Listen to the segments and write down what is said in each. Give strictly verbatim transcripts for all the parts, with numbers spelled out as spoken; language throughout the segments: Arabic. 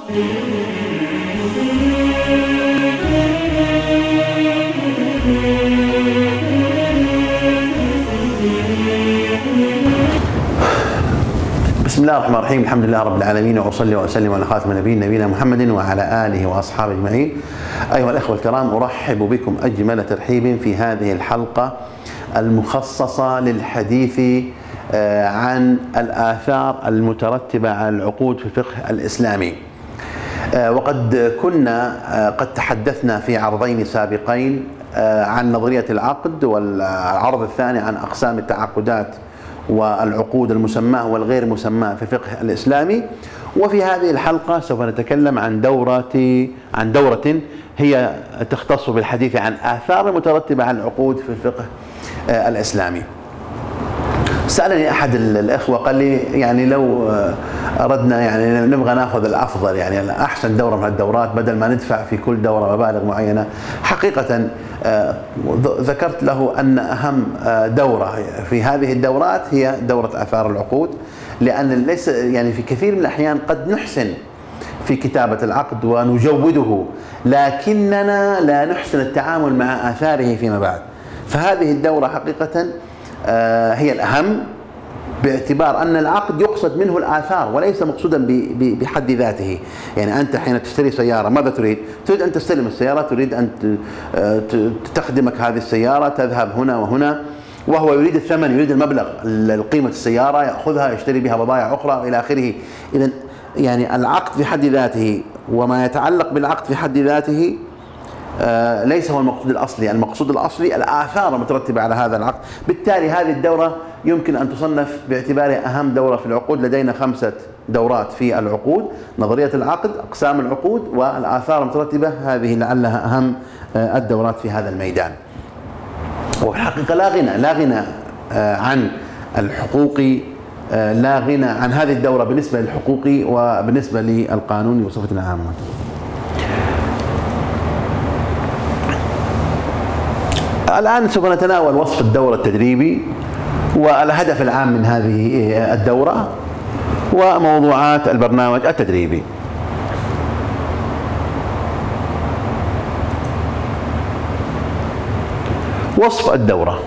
بسم الله الرحمن الرحيم. الحمد لله رب العالمين، وأصلي وأسلم على خاتم النبيين نبينا محمد وعلى آله وأصحابه أجمعين. أيها الأخوة الكرام، أرحب بكم أجمل ترحيب في هذه الحلقة المخصصة للحديث عن الآثار المترتبة على العقود في الفقه الإسلامي. وقد كنا قد تحدثنا في عرضين سابقين عن نظرية العقد، والعرض الثاني عن أقسام التعاقدات والعقود المسماة والغير مسماة في الفقه الإسلامي. وفي هذه الحلقة سوف نتكلم عن دورة عن دورة هي تختص بالحديث عن آثار مترتبة على العقود في الفقه الإسلامي. سألني أحد الإخوة قال لي يعني لو أردنا يعني نبغى ناخذ الأفضل، يعني أحسن دورة من الدورات بدل ما ندفع في كل دورة مبالغ معينة. حقيقة ذكرت له أن أهم دورة في هذه الدورات هي دورة آثار العقود، لأن ليس يعني في كثير من الأحيان قد نحسن في كتابة العقد ونجوده، لكننا لا نحسن التعامل مع آثاره فيما بعد. فهذه الدورة حقيقة هي الأهم، باعتبار أن العقد يقصد منه الآثار وليس مقصودا بحد ذاته. يعني أنت حين تشتري سيارة ماذا تريد؟ تريد أن تستلم السيارة، تريد أن تخدمك هذه السيارة، تذهب هنا وهنا، وهو يريد الثمن، يريد المبلغ، القيمة السيارة يأخذها يشتري بها بضائع أخرى إلى آخره. إذن يعني العقد في حد ذاته وما يتعلق بالعقد في حد ذاته آه ليس هو المقصود الأصلي. المقصود الأصلي الآثار المترتبة على هذا العقد. بالتالي هذه الدورة يمكن أن تصنف باعتبارها أهم دورة في العقود. لدينا خمسة دورات في العقود: نظرية العقد، أقسام العقود، والآثار المترتبة. هذه لعلها أهم آه الدورات في هذا الميدان. وفي الحقيقة لا غنى لا غنى آه عن الحقوق، آه لا غنى عن هذه الدورة بالنسبة للحقوق وبالنسبة للقانون بصفة عامة. الآن سوف نتناول وصف الدورة التدريبي والهدف العام من هذه الدورة وموضوعات البرنامج التدريبي. وصف الدورة: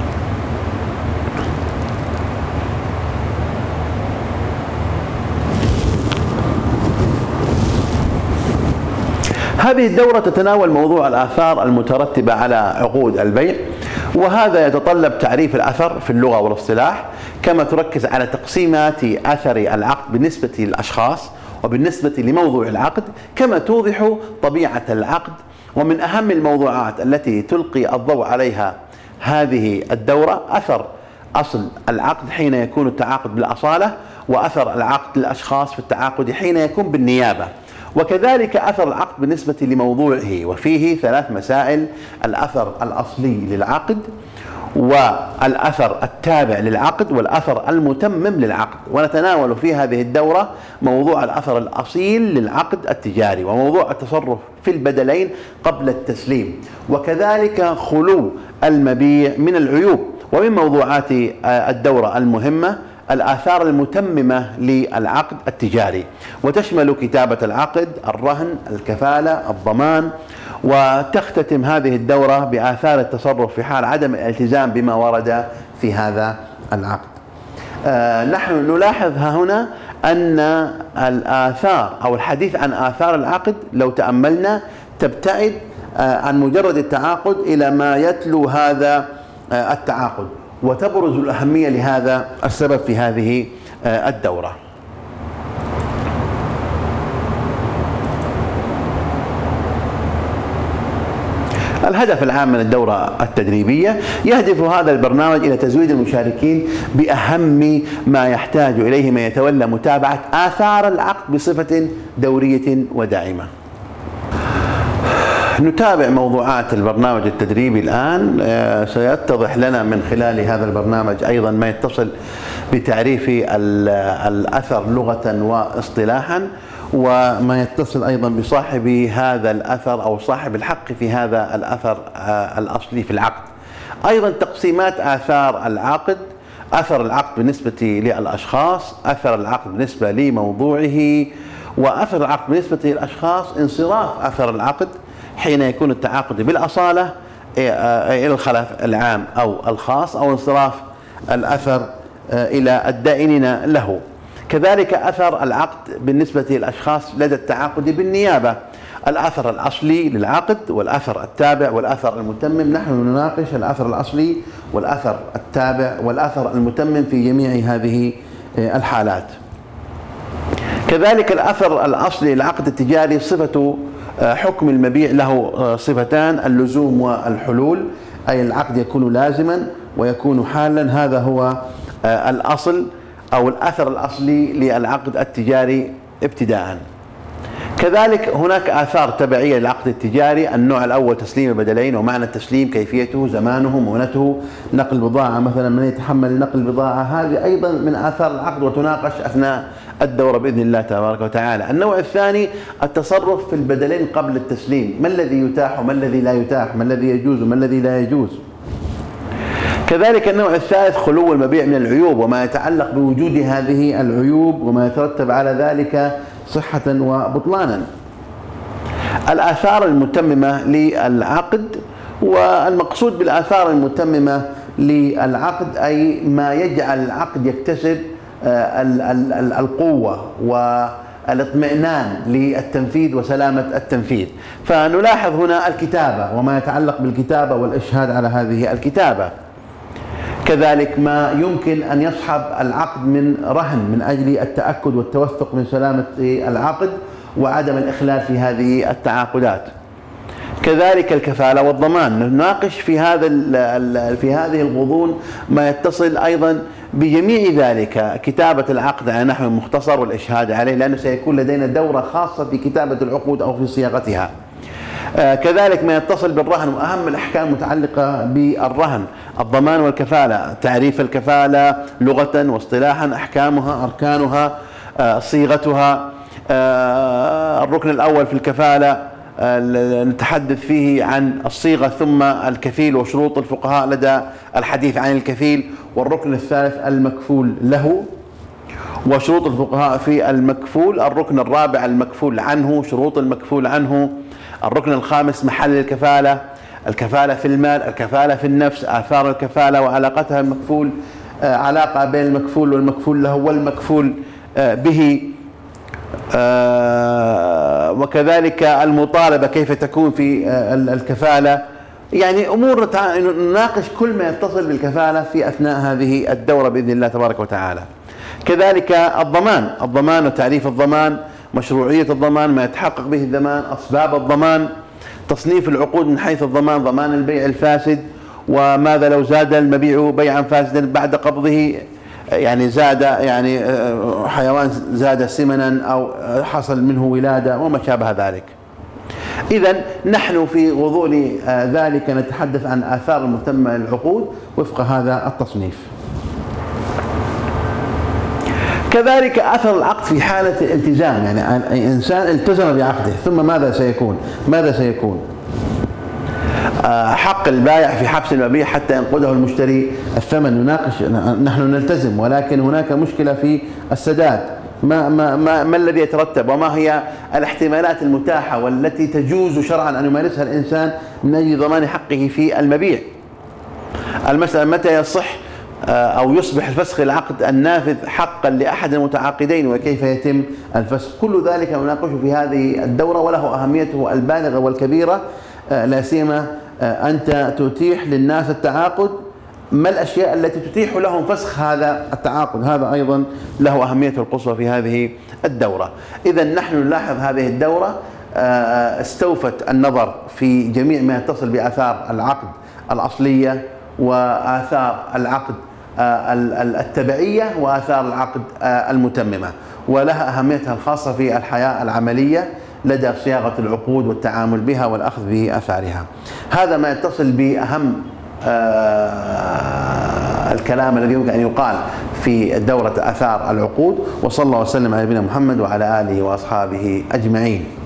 هذه الدورة تتناول موضوع الآثار المترتبة على عقود البيع، وهذا يتطلب تعريف الأثر في اللغة والاصطلاح، كما تركز على تقسيمات أثر العقد بالنسبة للأشخاص وبالنسبة لموضوع العقد، كما توضح طبيعة العقد. ومن أهم الموضوعات التي تلقي الضوء عليها هذه الدورة أثر أصل العقد حين يكون التعاقد بالأصالة، وأثر العقد للأشخاص في التعاقد حين يكون بالنيابة، وكذلك أثر العقد بالنسبة لموضوعه. وفيه ثلاث مسائل: الأثر الأصلي للعقد، والأثر التابع للعقد، والأثر المتمم للعقد. ونتناول في هذه الدورة موضوع الأثر الأصيل للعقد التجاري، وموضوع التصرف في البدلين قبل التسليم، وكذلك خلو المبيع من العيوب. ومن موضوعات الدورة المهمة الآثار المتممة للعقد التجاري، وتشمل كتابة العقد، الرهن، الكفالة، الضمان. وتختتم هذه الدورة بآثار التصرف في حال عدم الالتزام بما ورد في هذا العقد. آه نحن نلاحظ ها هنا أن الآثار أو الحديث عن آثار العقد لو تأملنا تبتعد آه عن مجرد التعاقد إلى ما يتلو هذا آه التعاقد، وتبرز الأهمية لهذا السبب في هذه الدورة. الهدف العام من الدورة التدريبية: يهدف هذا البرنامج إلى تزويد المشاركين بأهم ما يحتاج إليه من يتولى متابعة آثار العقد بصفة دورية وداعمة. نتابع موضوعات البرنامج التدريبي الآن. سيتضح لنا من خلال هذا البرنامج أيضا ما يتصل بتعريف الأثر لغة واصطلاحا، وما يتصل أيضا بصاحب هذا الأثر أو صاحب الحق في هذا الأثر الأصلي في العقد. أيضا تقسيمات آثار العقد: أثر العقد بالنسبة للأشخاص، أثر العقد بالنسبة لموضوعه، وأثر العقد بالنسبة للأشخاص انصراف أثر العقد حين يكون التعاقد بالأصالة إلى الخلف العام أو الخاص، أو انصراف الأثر إلى الدائنين له. كذلك أثر العقد بالنسبة للأشخاص لدى التعاقد بالنيابة، الأثر الأصلي للعقد والأثر التابع والأثر المتمم. نحن نناقش الأثر الأصلي والأثر التابع والأثر المتمم في جميع هذه الحالات. كذلك الأثر الأصلي للعقد التجاري صفة حكم المبيع له صفتان: اللزوم والحلول، أي العقد يكون لازما ويكون حالا، هذا هو الأصل أو الأثر الأصلي للعقد التجاري ابتداء. كذلك هناك آثار تبعية للعقد التجاري. النوع الأول تسليم البدلين، ومعنى التسليم كيفيته، زمانه، مهلته، نقل بضاعة مثلا، من يتحمل نقل البضاعة، هذه أيضا من آثار العقد وتناقش أثناء الدورة بإذن الله تبارك وتعالى. النوع الثاني التصرف في البدلين قبل التسليم، ما الذي يتاح وما الذي لا يتاح، ما الذي يجوز وما الذي لا يجوز. كذلك النوع الثالث خلو المبيع من العيوب وما يتعلق بوجود هذه العيوب وما يترتب على ذلك صحة وبطلانا. الآثار المتممة للعقد، والمقصود بالآثار المتممة للعقد أي ما يجعل العقد يكتسب القوة والاطمئنان للتنفيذ وسلامة التنفيذ. فنلاحظ هنا الكتابة وما يتعلق بالكتابة والإشهاد على هذه الكتابة. كذلك ما يمكن أن يصحب العقد من رهن من أجل التأكد والتوثق من سلامة العقد وعدم الإخلال في هذه التعاقدات. كذلك الكفالة والضمان، نناقش في هذا في هذه الغضون ما يتصل أيضا بجميع ذلك: كتابة العقد على نحو مختصر والإشهاد عليه، لأنه سيكون لدينا دورة خاصة في كتابة العقود أو في صياغتها. كذلك ما يتصل بالرهن وأهم الأحكام المتعلقة بالرهن: الضمان والكفالة، تعريف الكفالة لغة واصطلاحا، أحكامها، أركانها، صيغتها. الركن الأول في الكفالة نتحدث فيه عن الصيغة ثم الكفيل وشروط الفقهاء لدى الحديث عن الكفيل. والركن الثالث المكفول له وشروط الفقهاء في المكفول. الركن الرابع المكفول عنه، شروط المكفول عنه. الركن الخامس محل الكفالة، الكفالة في المال، الكفالة في النفس، آثار الكفالة وعلاقتها المكفول، علاقة بين المكفول والمكفول له والمكفول به، وكذلك المطالبة كيف تكون في الكفالة. يعني أمور نناقش كل ما يتصل بالكفالة في أثناء هذه الدورة بإذن الله تبارك وتعالى. كذلك الضمان، الضمان وتعريف الضمان، مشروعية الضمان، ما يتحقق به الضمان، أسباب الضمان، تصنيف العقود من حيث الضمان، ضمان البيع الفاسد، وماذا لو زاد المبيع بيعا فاسدا بعد قبضه، يعني زاد يعني حيوان زاد سمنا أو حصل منه ولادة وما شابه ذلك. إذن نحن في غضون ذلك نتحدث عن آثار المتممة للعقود وفق هذا التصنيف. كذلك أثر العقد في حالة الالتزام، يعني إنسان التزم بعقده ثم ماذا سيكون؟ ماذا سيكون؟ حق البائع في حبس المبيع حتى ينقذه المشتري الثمن، نناقش، نحن نلتزم ولكن هناك مشكلة في السداد. ما, ما, ما, ما الذي يترتب وما هي الاحتمالات المتاحة والتي تجوز شرعا أن يمارسها الإنسان من أجل ضمان حقه في المبيع؟ المسألة متى يصح أو يصبح الفسخ العقد النافذ حقا لأحد المتعاقدين وكيف يتم الفسخ؟ كل ذلك نناقشه في هذه الدورة وله أهميته البالغة والكبيرة، لا سيما أنت تتيح للناس التعاقد، ما الأشياء التي تتيح لهم فسخ هذا التعاقد؟ هذا أيضا له أهميته القصوى في هذه الدورة. إذا نحن نلاحظ هذه الدورة استوفت النظر في جميع ما يتصل بآثار العقد الأصلية وآثار العقد التبعية وآثار العقد المتممة، ولها أهميتها الخاصة في الحياة العملية لدى صياغة العقود والتعامل بها والأخذ بآثارها. هذا ما يتصل بأهم الكلام الذي يمكن أن يقال في دورة آثار العقود. وصلى الله وسلم على نبينا محمد وعلى آله وأصحابه أجمعين.